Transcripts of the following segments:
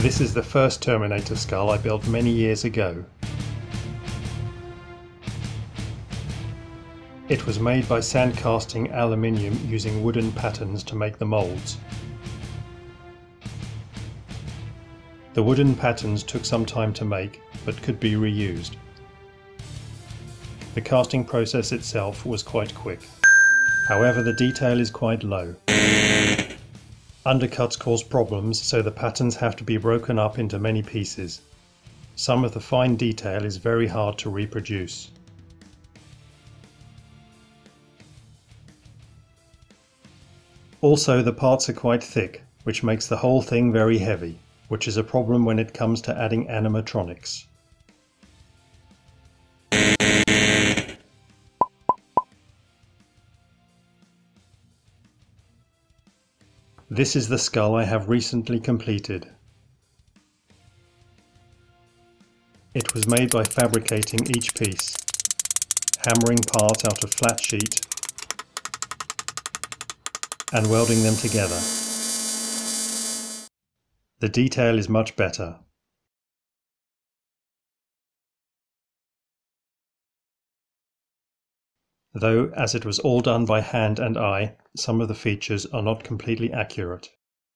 This is the first Terminator skull I built many years ago. It was made by sand casting aluminium using wooden patterns to make the molds. The wooden patterns took some time to make, but could be reused. The casting process itself was quite quick. However, the detail is quite low. Undercuts cause problems, so the patterns have to be broken up into many pieces. Some of the fine detail is very hard to reproduce. Also, the parts are quite thick, which makes the whole thing very heavy, which is a problem when it comes to adding animatronics. This is the skull I have recently completed. It was made by fabricating each piece, hammering parts out of flat sheet and welding them together. The detail is much better. Though, as it was all done by hand and eye, some of the features are not completely accurate.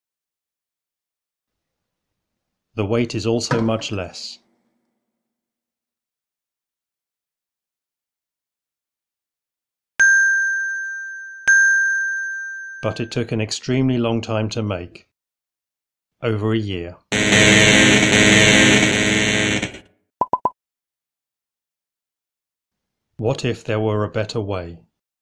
The weight is also much less. But it took an extremely long time to make. Over a year. What if there were a better way?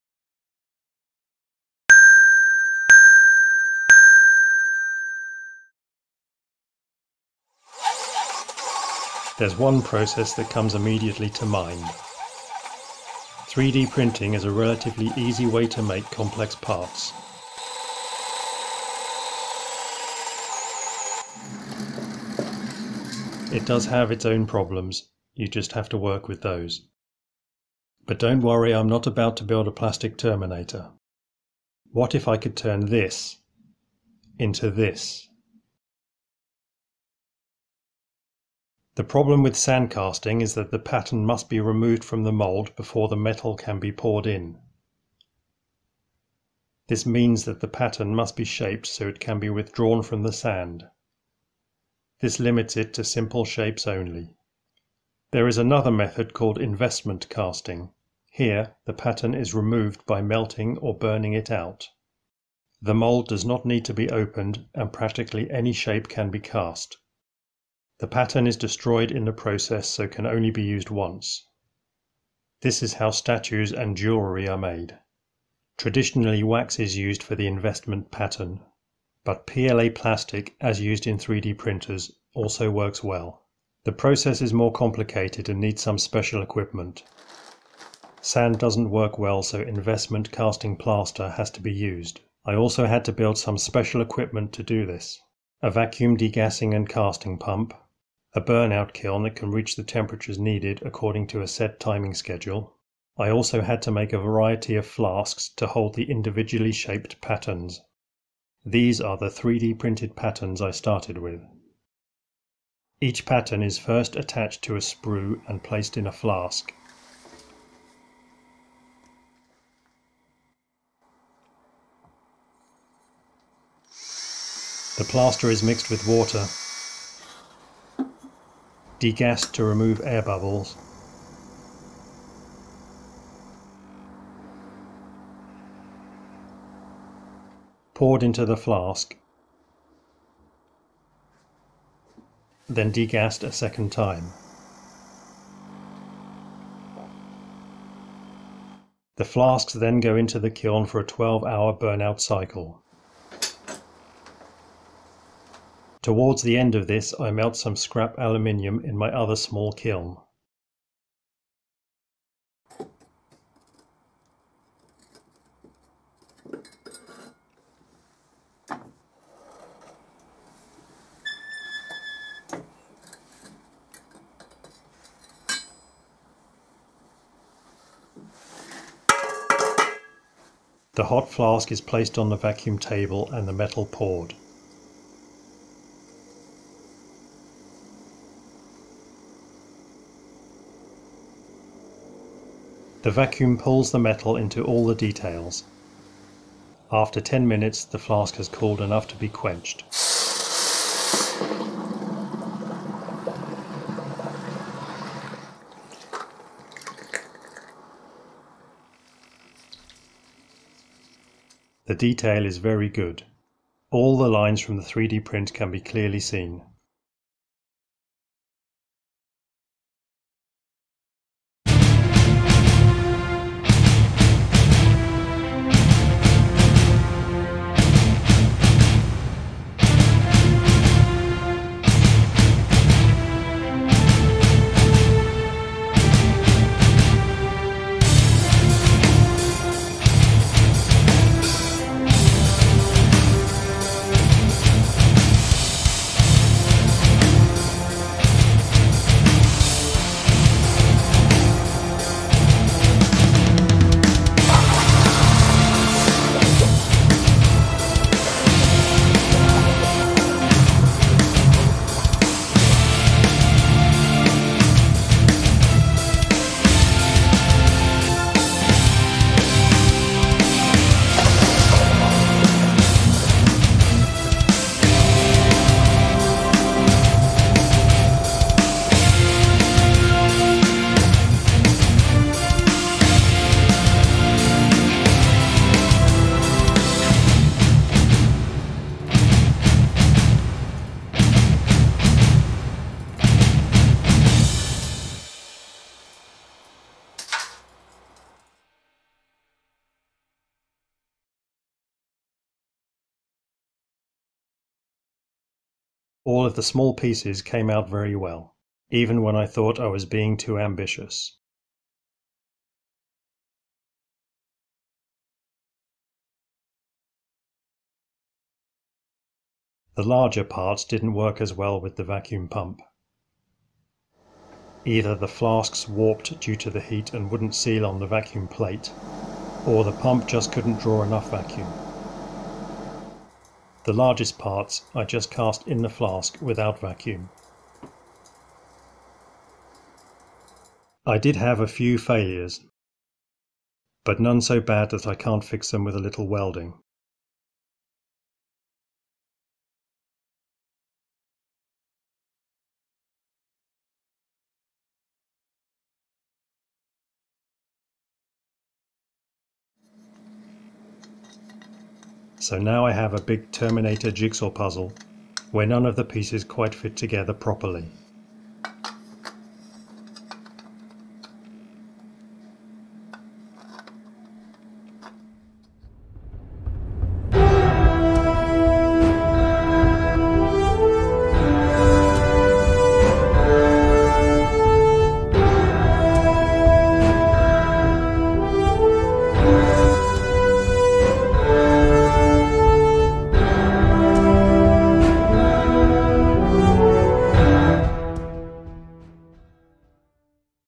There's one process that comes immediately to mind. 3D printing is a relatively easy way to make complex parts. It does have its own problems, you just have to work with those. But don't worry, I'm not about to build a plastic Terminator. What if I could turn this into this? The problem with sand casting is that the pattern must be removed from the mold before the metal can be poured in. This means that the pattern must be shaped so it can be withdrawn from the sand. This limits it to simple shapes only. There is another method called investment casting. Here, the pattern is removed by melting or burning it out. The mold does not need to be opened and practically any shape can be cast. The pattern is destroyed in the process so can only be used once. This is how statues and jewellery are made. Traditionally, wax is used for the investment pattern, but PLA plastic, as used in 3D printers, also works well. The process is more complicated and needs some special equipment. Sand doesn't work well, so investment casting plaster has to be used. I also had to build some special equipment to do this. A vacuum degassing and casting pump, a burnout kiln that can reach the temperatures needed according to a set timing schedule. I also had to make a variety of flasks to hold the individually shaped patterns. These are the 3D printed patterns I started with. Each pattern is first attached to a sprue and placed in a flask. The plaster is mixed with water, degassed to remove air bubbles, poured into the flask, then degassed a second time. The flasks then go into the kiln for a 12-hour burnout cycle. Towards the end of this, I melt some scrap aluminium in my other small kiln. The hot flask is placed on the vacuum table and the metal poured. The vacuum pulls the metal into all the details. After 10 minutes, the flask has cooled enough to be quenched. The detail is very good. All the lines from the 3D print can be clearly seen. All of the small pieces came out very well, even when I thought I was being too ambitious. The larger parts didn't work as well with the vacuum pump. Either the flasks warped due to the heat and wouldn't seal on the vacuum plate, or the pump just couldn't draw enough vacuum. The largest parts I just cast in the flask without vacuum. I did have a few failures, but none so bad that I can't fix them with a little welding. So now I have a big Terminator jigsaw puzzle where none of the pieces quite fit together properly.